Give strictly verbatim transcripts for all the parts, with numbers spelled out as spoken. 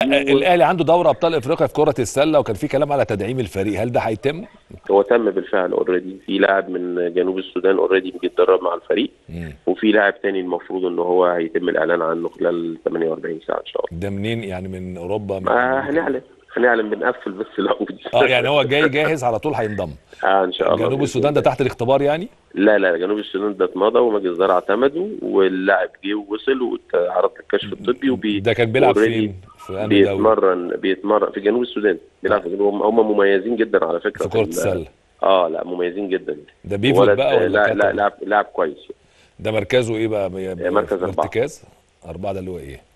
و... الاهلي عنده دوري ابطال افريقيا في كره السله، وكان في كلام على تدعيم الفريق، هل ده هيتم؟ هو تم بالفعل اوريدي، في لاعب من جنوب السودان اوريدي بيتدرب مع الفريق، مم. وفي لاعب تاني المفروض ان هو هيتم الاعلان عنه خلال ثمانية وأربعين ساعه ان شاء الله. ده منين يعني؟ من اوروبا، من آه امريكا؟ هنعلن هنعلن بنقفل بس الاول. اه يعني هو جاي جاهز على طول هينضم. اه ان شاء الله جنوب باذن السودان ده الله. تحت الاختبار يعني؟ لا لا جنوب السودان ده اتمضى ومجلس الاداره اعتمده، واللاعب جه ووصل واتعرض للكشف الطبي وبي ده كان بيلعب اوريدي فين؟ في انهي دوري؟ بيتمرن بيتمرن في جنوب السودان، بيلعب في جنوب. هم مميزين جدا على فكره في في كره ال- السله. اه لا مميزين جدا. ده بيفوت ولد بقى آه، ولا لا لا كاتب؟ لاعب لاعب كويس. ده مركزه ايه بقى؟ بي- آه، بي- مركز في اربعه. ارتكاز؟ اربعه ده اللي هو ايه؟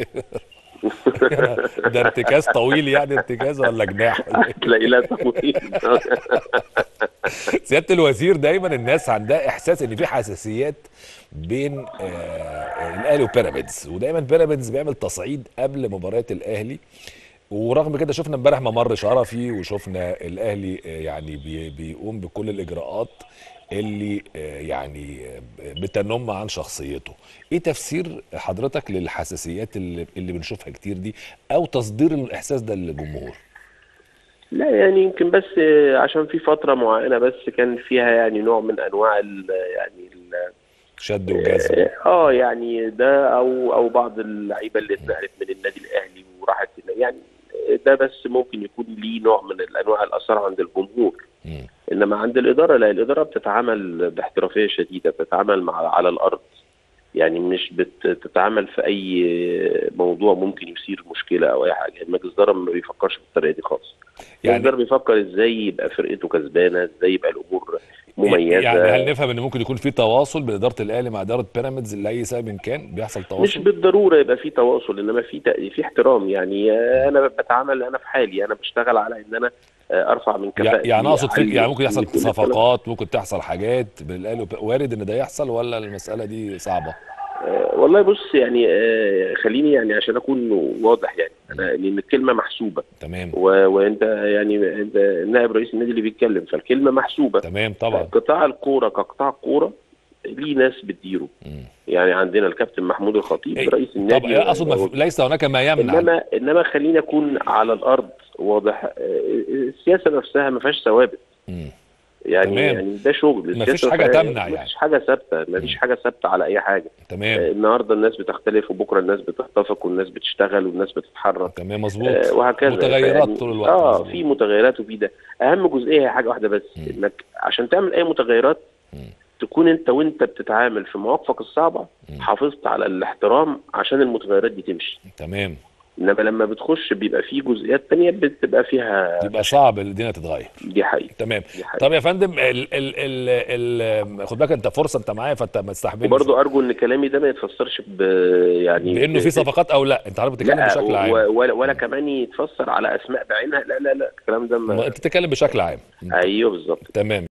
ده ارتكاز طويل يعني، ارتكاز ولا جناح ولا ايه؟ هتلاقي لا طويل. سيادة الوزير، دايما الناس عندها احساس ان في حساسيات بين آه الاهلي وبيراميدز، ودايما بيراميدز بيعمل تصعيد قبل مباريات الاهلي، ورغم كده شفنا امبارح ممر شرفي، وشفنا الاهلي آه يعني بي بيقوم بكل الاجراءات اللي آه يعني آه بتنم عن شخصيته. ايه تفسير حضرتك للحساسيات اللي, اللي بنشوفها كتير دي، او تصدير الاحساس ده للجمهور؟ لا يعني يمكن بس آه، عشان في فتره معينه بس كان فيها يعني نوع من انواع ال يعني ال شد وجذب. اه آه، يعني ده او او بعض اللعيبه اللي اتنقلت من النادي الاهلي وراحت يعني، ده بس ممكن يكون ليه نوع من الانواع الاثار عند الجمهور. مم. انما عند الاداره لا، الاداره بتتعامل باحترافيه شديده، بتتعامل مع على الارض، يعني مش بتتعامل في اي موضوع ممكن يثير مشكله او اي حاجه. مجلس الاداره ما بيفكرش بالطريقه دي خالص. مجلس يعني الاداره بيفكر ازاي يبقى فرقته كسبانه، ازاي يبقى الامور يعني هل مميزه. نفهم ان ممكن يكون في تواصل بين اداره الاهلي مع اداره بيراميدز لاي سبب كان بيحصل مش تواصل؟ بالضروره يبقى في تواصل، انما في تق- في احترام. يعني آه، انا بتعامل انا في حالي، انا بشتغل على ان انا آه، ارفع من يع- يعني كفاءتي، اقصد فيك، يعني اعلي ممكن يحصل كل الكلام. صفقات، ممكن تحصل حاجات بين الاهلي وب- وارد ان ده يحصل، ولا المساله دي صعبه؟ آه، والله بص يعني آه، خليني يعني عشان اكون واضح، يعني مم. انا ان الكلمه محسوبه، تمام. و- وانت يعني انت نائب رئيس النادي اللي بيتكلم، فالكلمه محسوبه. تمام طبعا. قطاع الكوره كقطاع كوره ليه ناس بتديره، مم. يعني عندنا الكابتن محمود الخطيب إيه، رئيس طب النادي. اقصد ما في- ليس هناك ما يمنع. انما انما خليني اكون على الارض واضح. آه، السياسه نفسها ما فيهاش ثوابت، مم. يعني تمام. يعني ده شغل ما فيش السياسه. حاجه تمنع ما يعني. فيش حاجه ثابته، ما فيش مم. حاجه ثابته على اي حاجه. تمام. آه، النهارده الناس بتختلف، وبكره الناس بتتفق، والناس بتشتغل، والناس بتتحرك. تمام آه، مظبوط. وهكذا. متغيرات فيعني طول الوقت. اه مظبوط. في متغيرات وفي ده. اهم جزئيه هي حاجه واحده بس، مم. انك عشان تعمل اي متغيرات مم. تكون انت وانت بتتعامل في مواقفك الصعبه مم. حافظت على الاحترام عشان المتغيرات دي تمشي. تمام. انما لما بتخش بيبقى في جزئيات تانية بتبقى فيها يبقى مشاكل. صعب الدنيا تتغير. دي حقيقة. تمام. دي حقيقة. طب يا فندم، ال ال ال ال خد بالك انت فرصه، انت معايا فانت ما تستحملني شويه. وبرضه ارجو ان كلامي ده ما يتفسرش ب يعني ب... بانه في ب... صفقات او لا، انت عارف بتتكلم لا بشكل عام. و... ولا ولا كمان يتفسر على اسماء بعينها. لا لا لا الكلام ده ما ما... انت بتتكلم بشكل عام. ايوه بالظبط. تمام.